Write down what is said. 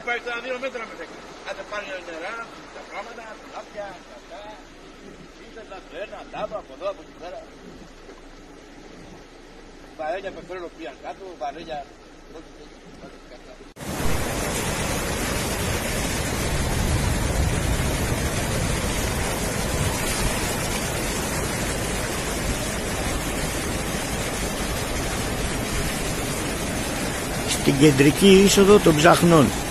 πάει στα 2 μέτρα με τέκνα. Άντε πάλι νερά, τα πράγματα, λάπια, κακά, ήθελα, τρένα, τάβα, από εδώ, από εκεί πέρα. Βαρέλια πετρέλαιο πήγαν κάτω, βαρέλια, όχι κάτω. Στην κεντρική είσοδο των Ψαχνών.